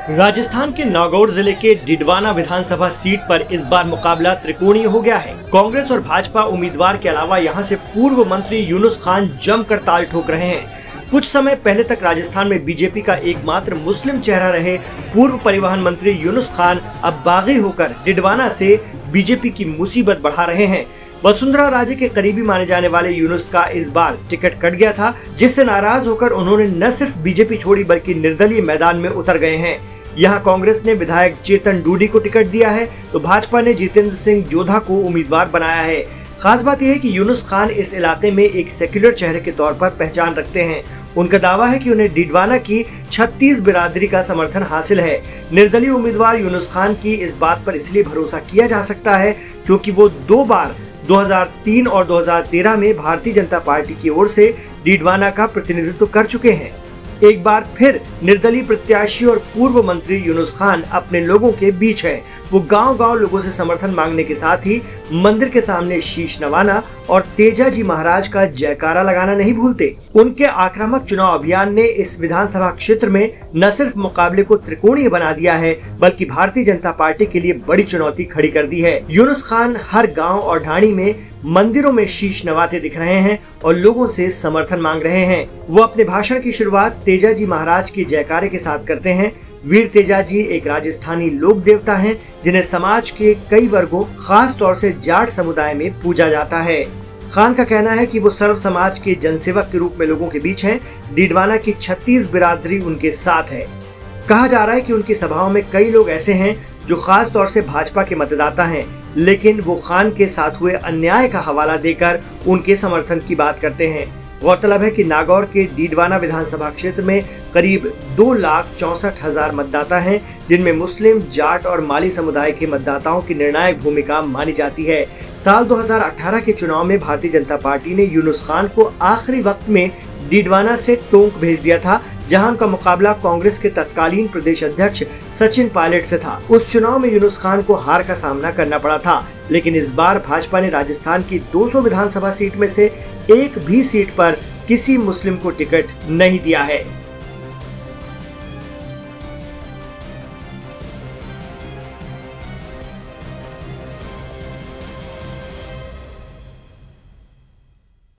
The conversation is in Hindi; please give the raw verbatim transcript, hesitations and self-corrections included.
राजस्थान के नागौर जिले के डिडवाना विधानसभा सीट पर इस बार मुकाबला त्रिकोणीय हो गया है। कांग्रेस और भाजपा उम्मीदवार के अलावा यहां से पूर्व मंत्री यूनुस खान जमकर ताल ठोक रहे हैं। कुछ समय पहले तक राजस्थान में बीजेपी का एकमात्र मुस्लिम चेहरा रहे पूर्व परिवहन मंत्री यूनुस खान अब बागी होकर डिडवाना से बीजेपी की मुसीबत बढ़ा रहे हैं। वसुंधरा राजे के करीबी माने जाने वाले यूनुस का इस बार टिकट कट गया था, जिससे नाराज होकर उन्होंने न सिर्फ बीजेपी छोड़ी बल्कि निर्दलीय मैदान में उतर गए हैं। यहाँ कांग्रेस ने विधायक चेतन डूडी को टिकट दिया है तो भाजपा ने जितेंद्र सिंह जोधा को उम्मीदवार बनाया है। खास बात यह है कि यूनुस खान इस इलाके में एक सेक्युलर चेहरे के तौर पर पहचान रखते हैं। उनका दावा है कि उन्हें डिडवाना की छत्तीस बिरादरी का समर्थन हासिल है। निर्दलीय उम्मीदवार यूनुस खान की इस बात पर इसलिए भरोसा किया जा सकता है क्योंकि वो दो बार दो हज़ार तीन और दो हज़ार तेरह में भारतीय जनता पार्टी की ओर से डिडवाना का प्रतिनिधित्व कर चुके हैं। एक बार फिर निर्दलीय प्रत्याशी और पूर्व मंत्री यूनुस खान अपने लोगों के बीच हैं। वो गांव-गांव लोगों से समर्थन मांगने के साथ ही मंदिर के सामने शीश नवाना और तेजा जी महाराज का जयकारा लगाना नहीं भूलते। उनके आक्रामक चुनाव अभियान ने इस विधानसभा क्षेत्र में न सिर्फ मुकाबले को त्रिकोणीय बना दिया है बल्कि भारतीय जनता पार्टी के लिए बड़ी चुनौती खड़ी कर दी है। यूनुस खान हर गाँव और ढाणी में मंदिरों में शीश नवाते दिख रहे हैं और लोगों से समर्थन मांग रहे हैं। वो अपने भाषण की शुरुआत तेजा जी महाराज के जयकारे के साथ करते हैं। वीर तेजा जी एक राजस्थानी लोक देवता हैं जिन्हें समाज के कई वर्गों खास तौर से जाट समुदाय में पूजा जाता है। खान का कहना है कि वो सर्व समाज के जनसेवक के रूप में लोगों के बीच हैं। डिडवाना की छत्तीस बिरादरी उनके साथ है। कहा जा रहा है कि उनकी सभाओं में कई लोग ऐसे हैं जो खास तौर से भाजपा के मतदाता हैं, लेकिन वो खान के साथ हुए अन्याय का हवाला देकर उनके समर्थन की बात करते हैं। गौरतलब है कि नागौर के डिडवाना विधानसभा क्षेत्र में करीब दो लाख चौसठ हजार मतदाता हैं, जिनमें मुस्लिम, जाट और माली समुदाय के मतदाताओं की निर्णायक भूमिका मानी जाती है। साल दो हज़ार अठारह के चुनाव में भारतीय जनता पार्टी ने यूनुस खान को आखिरी वक्त में डिडवाना से टोंक भेज दिया था, जहां उनका मुकाबला कांग्रेस के तत्कालीन प्रदेश अध्यक्ष सचिन पायलट से था। उस चुनाव में यूनुस खान को हार का सामना करना पड़ा था, लेकिन इस बार भाजपा ने राजस्थान की दो सौ विधानसभा सीट में से एक भी सीट पर किसी मुस्लिम को टिकट नहीं दिया है।